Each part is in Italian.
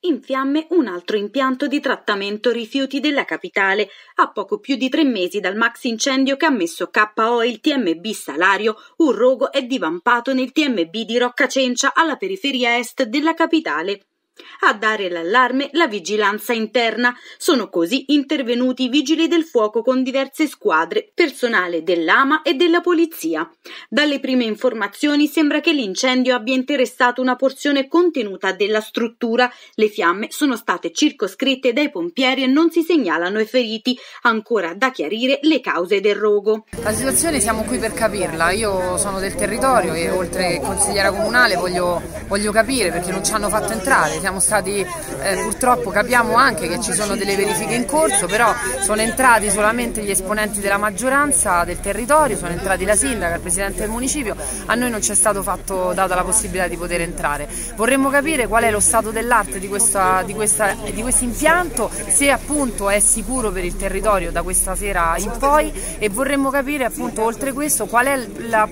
In fiamme un altro impianto di trattamento rifiuti della capitale. A poco più di 3 mesi dal maxi incendio che ha messo KO il TMB Salario, un rogo è divampato nel TMB di Roccacencia, alla periferia est della capitale. A dare l'allarme la vigilanza interna. Sono così intervenuti i vigili del fuoco con diverse squadre, personale dell'AMA e della polizia. Dalle prime informazioni sembra che l'incendio abbia interessato una porzione contenuta della struttura. Le fiamme sono state circoscritte dai pompieri e non si segnalano feriti. Ancora da chiarire le cause del rogo. La situazione siamo qui per capirla. Io sono del territorio e oltre che consigliera comunale voglio capire, perché non ci hanno fatto entrare. Siamo stati, purtroppo capiamo anche che ci sono delle verifiche in corso, però sono entrati solamente gli esponenti della maggioranza del territorio, sono entrati la sindaca, il presidente del municipio, a noi non ci è stato data la possibilità di poter entrare. Vorremmo capire qual è lo stato dell'arte di questo impianto, se appunto è sicuro per il territorio da questa sera in poi, e vorremmo capire appunto oltre questo qual è il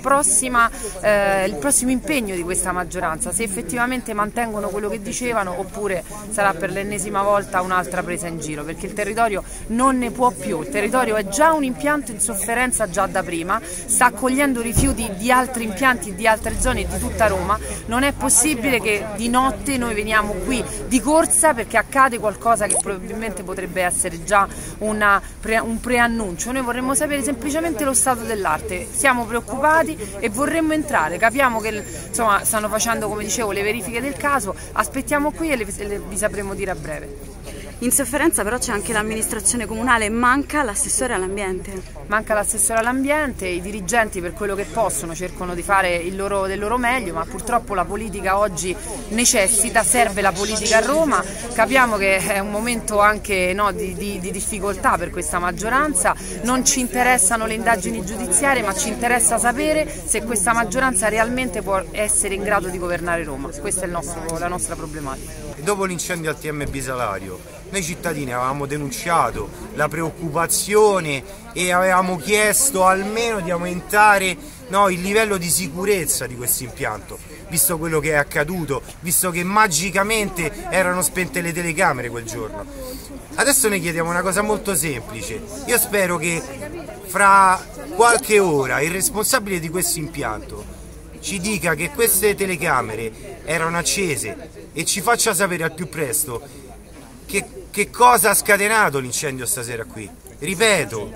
prossimo impegno di questa maggioranza, se effettivamente mantengono quello che dicevano oppure sarà per l'ennesima volta un'altra presa in giro, perché il territorio non ne può più. Il territorio è già un impianto in sofferenza già da prima, sta accogliendo rifiuti di altri impianti di altre zone di tutta Roma. Non è possibile che di notte noi veniamo qui di corsa perché accade qualcosa che probabilmente potrebbe essere già un preannuncio. Noi vorremmo sapere semplicemente lo stato dell'arte, siamo preoccupati e vorremmo entrare. Capiamo che insomma stanno facendo, come dicevo, le verifiche del caso, aspettiamo qui e vi sapremo dire a breve. In sofferenza però c'è anche l'amministrazione comunale, manca l'assessore all'ambiente. Manca l'assessore all'ambiente, i dirigenti per quello che possono cercano di fare del loro meglio, ma purtroppo la politica oggi serve la politica a Roma. Capiamo che è un momento anche di difficoltà per questa maggioranza, non ci interessano le indagini giudiziarie, ma ci interessa sapere se questa maggioranza realmente può essere in grado di governare Roma. Questa è la nostra problematica. Dopo l'incendio al TMB Salario, noi cittadini avevamo denunciato la preoccupazione e avevamo chiesto almeno di aumentare il livello di sicurezza di questo impianto, visto quello che è accaduto, visto che magicamente erano spente le telecamere quel giorno. Adesso ne chiediamo una cosa molto semplice. Io spero che fra qualche ora il responsabile di questo impianto ci dica che queste telecamere erano accese e ci faccia sapere al più presto che cosa ha scatenato l'incendio stasera qui. Ripeto,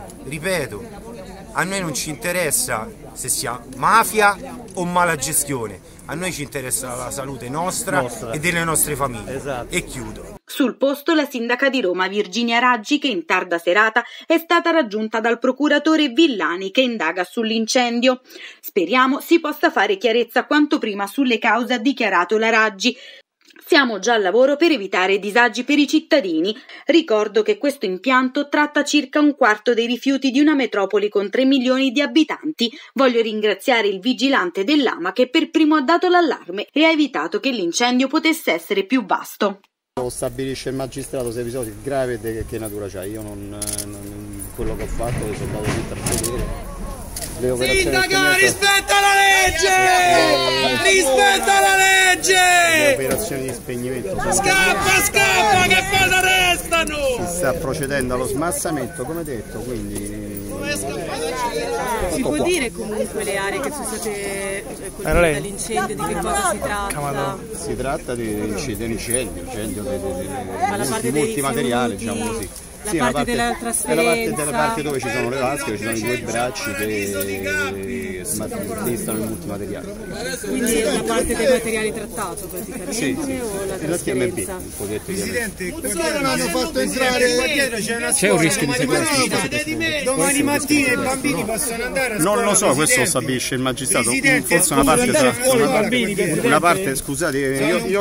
a noi non ci interessa se sia mafia o mala gestione, a noi ci interessa la salute nostra e delle nostre famiglie. Esatto. E chiudo. Sul posto la sindaca di Roma Virginia Raggi, che in tarda serata è stata raggiunta dal procuratore Villani che indaga sull'incendio. Speriamo si possa fare chiarezza quanto prima sulle cause, ha dichiarato la Raggi. Siamo già al lavoro per evitare disagi per i cittadini. Ricordo che questo impianto tratta circa un quarto dei rifiuti di una metropoli con 3 milioni di abitanti. Voglio ringraziare il vigilante dell'AMA che per primo ha dato l'allarme e ha evitato che l'incendio potesse essere più vasto. Lo stabilisce il magistrato se episodi gravi e che natura c'ha. Io quello che ho fatto sono andato tutto a vedere. Sindaca, rispetta la legge! Rispetta la legge! Le operazioni di spegnimento sono scappa che cosa restano! Si sta procedendo allo smassamento, come detto, quindi si può dire comunque le aree che sono state colpite dall'incendio, di che cosa si tratta? Si tratta di un incendio di molti materiali, diciamo così. Sì, la parte della trasferenza, la parte dove ci sono le vasche, ci sono i 2 bracci che smistano il multimateriale. Quindi la parte dei materiali trattato praticamente, sì. O la trasferenza? Presidente, perché non hanno fatto entrare? C'è un rischio di sequestro. Domani mattina i bambini possono andare a scuola. Non lo so, questo lo stabilisce il magistrato. Forse una parte sarà. Una parte, scusate, io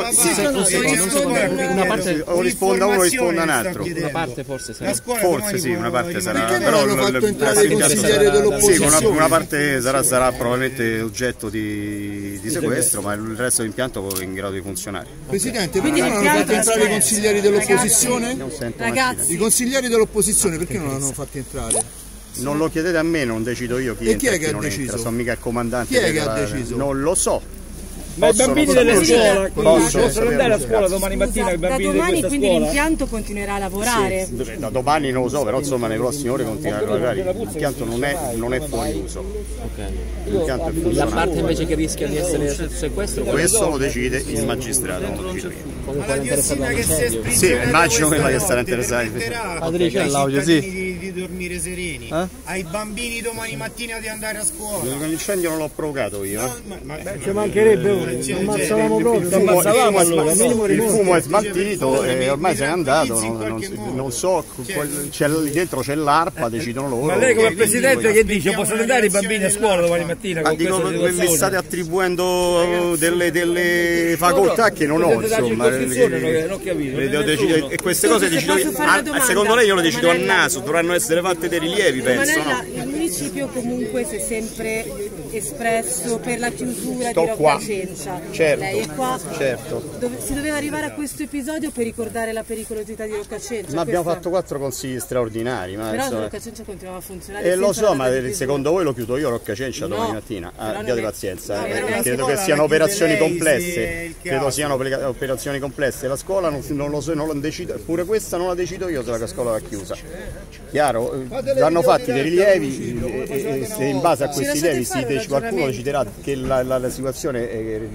una parte o risponda uno o risponda un altro. Una parte forse. Forse sì, una parte sarà. Perché non hanno fatto entrare i consiglieri dell'opposizione? Sì, una parte sarà probabilmente oggetto di sequestro, ma il resto dell'impianto è in grado di funzionare. Presidente, perché non hanno fatto entrare i consiglieri dell'opposizione? Ragazzi, i consiglieri dell'opposizione perché non hanno fatto entrare? Non lo chiedete a me, non decido io chi entra e chi non entra, sono mica il comandante. Chi è che ha deciso? Non lo so. Ma i bambini delle scuole possono andare a scuola domani mattina? I bambini da domani di questa quindi scuola? l'impianto continuerà a lavorare? Sì, da domani non lo so, però insomma nelle prossime ore continuerà a lavorare. L'impianto non è fuori uso. L'impianto è funzionante. La parte invece che rischia di essere sotto sequestro? Questo lo decide il magistrato, non lo decido io. Comunque è interessato all'incendio. Sì, immagino che sarà interessato. Padre, l'audio, sì. Di dormire sereni. Ai bambini domani mattina di andare a scuola. L'incendio non l'ho provocato io. Ci mancherebbe ora, ammazzavamo proprio. Il fumo è smaltito e ormai se n'è andato. Non so, lì dentro c'è l'ARPA, decidono loro. Ma lei come presidente che dice? Possono andare i bambini a scuola domani mattina? Ma dico, mi state attribuendo delle facoltà che non ho, insomma. Non ho capito. E queste cose decido io. Secondo lei io lo decido a naso, dovranno essere fatte dei rilievi, penso. Il municipio comunque si è sempre espresso per la chiusura di Roccacencia. Certo, lei è qua. Certo. Si doveva arrivare a questo episodio per ricordare la pericolosità di Roccacencia. Ma abbiamo fatto 4 consigli straordinari. Però Roccacencia continuava a funzionare. Lo so, ma secondo voi lo chiudo io Roccacencia domani mattina? Abbiate pazienza. Credo che siano operazioni complesse. Credo siano operazioni complesse. La scuola non lo so, non lo decido. Pure questa non la decido io se la scuola va chiusa. Chiaro? Vanno fatti dei rilievi e se in base a questi rilievi qualcuno deciderà che la situazione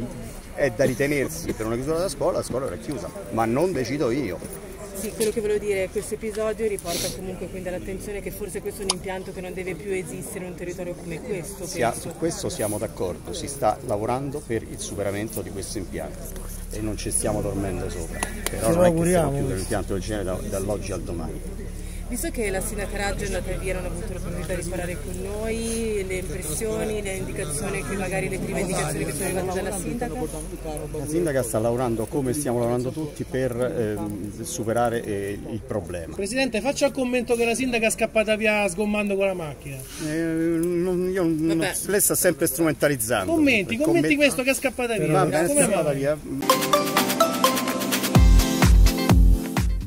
è da ritenersi per una chiusura della scuola, la scuola verrà chiusa, ma non decido io. Sì, quello che volevo dire è che questo episodio riporta comunque quindi all'attenzione che forse questo è un impianto che non deve più esistere in un territorio come questo. Su questo siamo d'accordo, si sta lavorando per il superamento di questo impianto e non ci stiamo dormendo sopra, però non è che stiamo chiudendo l'impianto del genere dall'oggi al domani. Visto che la sindaca Raggio è andata via, non ha avuto l'opportunità di parlare con noi, le impressioni, le indicazioni, magari le prime indicazioni che sono arrivate dalla sindaca? La sindaca sta lavorando come stiamo lavorando tutti per superare il problema. Presidente, faccia il commento che la sindaca è scappata via sgommando con la macchina. Lei sta sempre strumentalizzando. Commenti questo che è scappata via. Va bene, è scappata via.